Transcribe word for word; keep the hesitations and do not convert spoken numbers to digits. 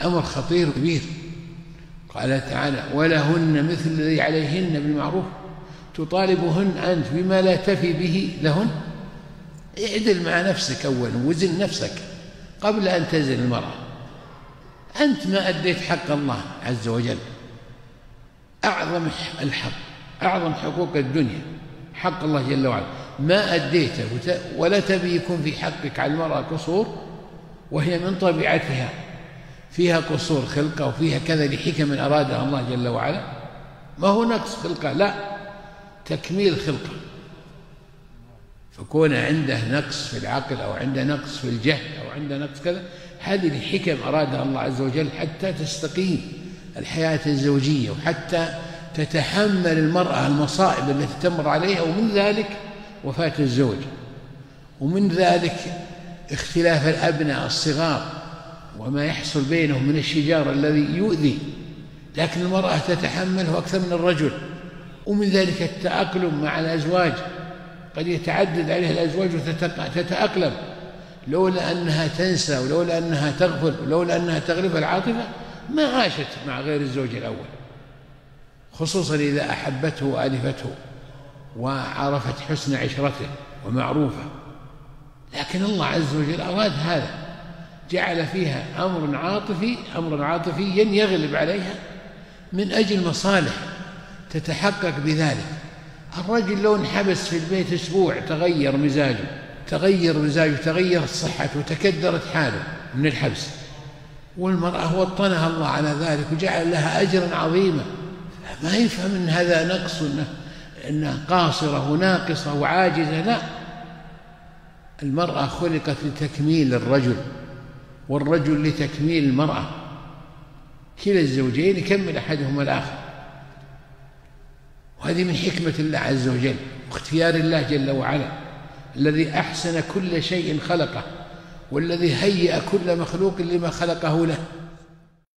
الأمر خطير كبير. قال تعالى: ولهن مثل الذي عليهن بالمعروف. تطالبهن أنت بما لا تفي به لهن؟ اعدل مع نفسك أولا، وزن نفسك قبل أن تزن المرأة. أنت ما أديت حق الله عز وجل، أعظم الحق، أعظم حقوق الدنيا حق الله جل وعلا، ما أديته، ولا تبي يكون في حقك على المرأة قصور، وهي من طبيعتها فيها قصور خلقة وفيها كذا لحكم أرادها الله جل وعلا، ما هو نقص خلقة، لا، تكميل خلقة. فكون عنده نقص في العقل أو عنده نقص في الجهل أو عنده نقص كذا، هذه لحكم أرادها الله عز وجل حتى تستقيم الحياة الزوجية، وحتى تتحمل المرأة المصائب التي تمر عليها، ومن ذلك وفاة الزوج، ومن ذلك اختلاف الأبناء الصغار وما يحصل بينهم من الشجار الذي يؤذي، لكن المرأة تتحمله أكثر من الرجل. ومن ذلك التأقلم مع الأزواج، قد يتعدد عليها الأزواج وتتأقلم، لولا أنها تنسى ولولا أنها تغفل ولولا أنها تغلب العاطفة ما عاشت مع غير الزوج الأول، خصوصا إذا أحبته وألفته وعرفت حسن عشرته ومعروفه. لكن الله عز وجل أراد هذا، جعل فيها أمر عاطفي أمر عاطفيا يغلب عليها من أجل مصالح تتحقق بذلك. الرجل لو انحبس في البيت أسبوع تغير مزاجه تغير مزاجه تغيرت صحته وتكدرت حاله من الحبس، والمرأة وطنها الله على ذلك وجعل لها أجرا عظيما. ما يفهم أن هذا نقص، أنها قاصرة وناقصة وعاجزة، لا، المرأة خلقت لتكميل الرجل والرجل لتكميل المرأة، كلا الزوجين يكمل أحدهما الآخر. وهذه من حكمة الله عز وجل واختيار الله جل وعلا، الذي أحسن كل شيء خلقه، والذي هيأ كل مخلوق لما خلقه له.